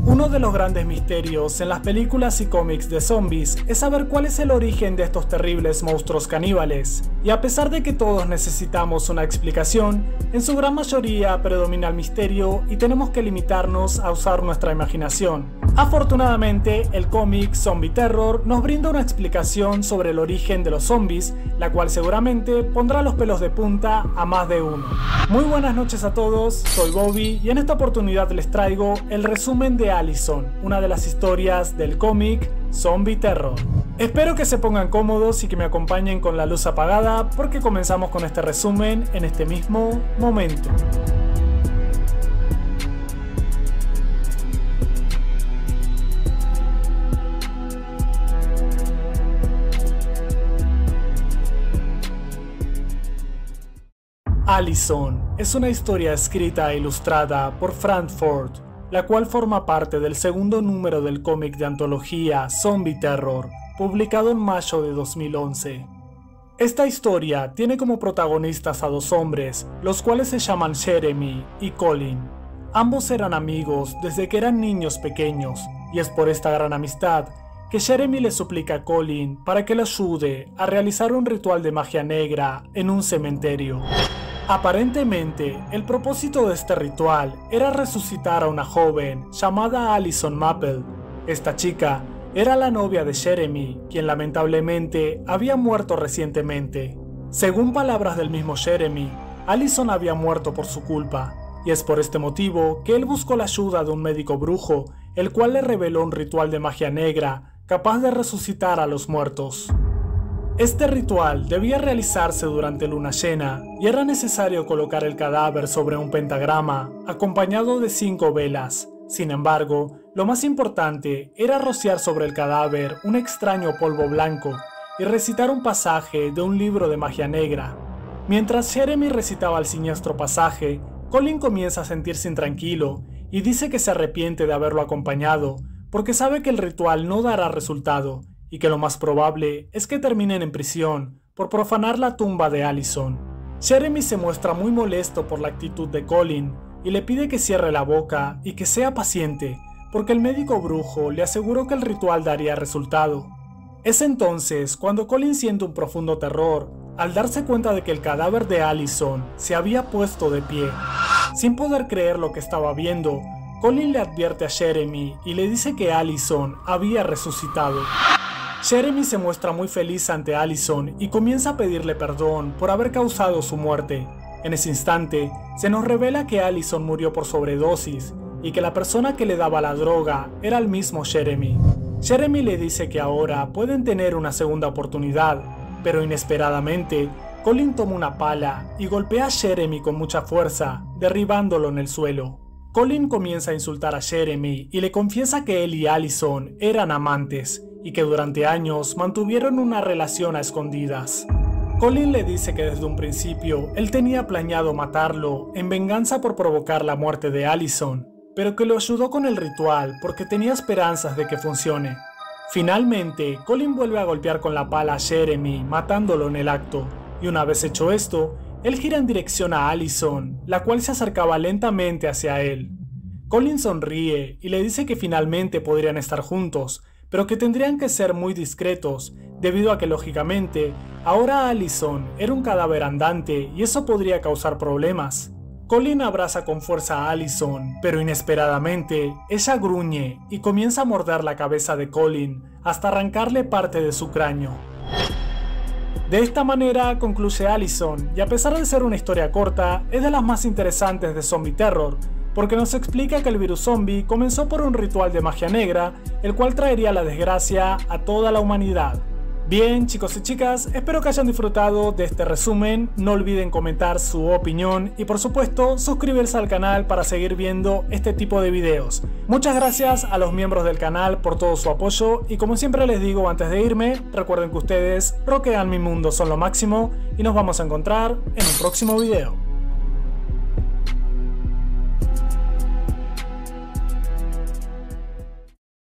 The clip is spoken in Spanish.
Uno de los grandes misterios en las películas y cómics de zombies es saber cuál es el origen de estos terribles monstruos caníbales, y a pesar de que todos necesitamos una explicación, en su gran mayoría predomina el misterio y tenemos que limitarnos a usar nuestra imaginación. Afortunadamente, el cómic Zombie Terror nos brinda una explicación sobre el origen de los zombies, la cual seguramente pondrá los pelos de punta a más de uno. Muy buenas noches a todos, soy Bobby y en esta oportunidad les traigo el resumen de Allison, una de las historias del cómic Zombie Terror. Espero que se pongan cómodos y que me acompañen con la luz apagada porque comenzamos con este resumen en este mismo momento. Allison es una historia escrita e ilustrada por Frank Ford, la cual forma parte del segundo número del cómic de antología Zombie Terror, publicado en mayo de 2011. Esta historia tiene como protagonistas a dos hombres, los cuales se llaman Jeremy y Colin. Ambos eran amigos desde que eran niños pequeños, y es por esta gran amistad que Jeremy le suplica a Colin para que le ayude a realizar un ritual de magia negra en un cementerio. Aparentemente, el propósito de este ritual era resucitar a una joven llamada Allison Maple. Esta chica era la novia de Jeremy, quien lamentablemente había muerto recientemente. Según palabras del mismo Jeremy, Allison había muerto por su culpa, y es por este motivo que él buscó la ayuda de un médico brujo, el cual le reveló un ritual de magia negra capaz de resucitar a los muertos. Este ritual debía realizarse durante luna llena y era necesario colocar el cadáver sobre un pentagrama acompañado de 5 velas. Sin embargo, lo más importante era rociar sobre el cadáver un extraño polvo blanco y recitar un pasaje de un libro de magia negra. Mientras Jeremy recitaba el siniestro pasaje, Colin comienza a sentirse intranquilo y dice que se arrepiente de haberlo acompañado porque sabe que el ritual no dará resultado y que lo más probable es que terminen en prisión por profanar la tumba de Allison. Jeremy se muestra muy molesto por la actitud de Colin y le pide que cierre la boca y que sea paciente, porque el médico brujo le aseguró que el ritual daría resultado. Es entonces cuando Colin siente un profundo terror al darse cuenta de que el cadáver de Allison se había puesto de pie. Sin poder creer lo que estaba viendo, Colin le advierte a Jeremy y le dice que Allison había resucitado. Jeremy se muestra muy feliz ante Allison y comienza a pedirle perdón por haber causado su muerte. En ese instante, se nos revela que Allison murió por sobredosis y que la persona que le daba la droga era el mismo Jeremy. Jeremy le dice que ahora pueden tener una segunda oportunidad, pero inesperadamente, Colin toma una pala y golpea a Jeremy con mucha fuerza, derribándolo en el suelo. Colin comienza a insultar a Jeremy y le confiesa que él y Allison eran amantes y que durante años mantuvieron una relación a escondidas. Colin le dice que desde un principio él tenía planeado matarlo en venganza por provocar la muerte de Allison, pero que lo ayudó con el ritual porque tenía esperanzas de que funcione. Finalmente, Colin vuelve a golpear con la pala a Jeremy, matándolo en el acto, y una vez hecho esto, él gira en dirección a Allison, la cual se acercaba lentamente hacia él. Colin sonríe y le dice que finalmente podrían estar juntos, pero que tendrían que ser muy discretos, debido a que lógicamente, ahora Allison era un cadáver andante y eso podría causar problemas. Colin abraza con fuerza a Allison, pero inesperadamente, ella gruñe y comienza a morder la cabeza de Colin hasta arrancarle parte de su cráneo. De esta manera concluye Allison, y a pesar de ser una historia corta, es de las más interesantes de Zombie Terror, porque nos explica que el virus zombie comenzó por un ritual de magia negra, el cual traería la desgracia a toda la humanidad. Bien, chicos y chicas, espero que hayan disfrutado de este resumen, no olviden comentar su opinión y por supuesto suscribirse al canal para seguir viendo este tipo de videos. Muchas gracias a los miembros del canal por todo su apoyo y como siempre les digo antes de irme, recuerden que ustedes rockean mi mundo, son lo máximo y nos vamos a encontrar en un próximo video.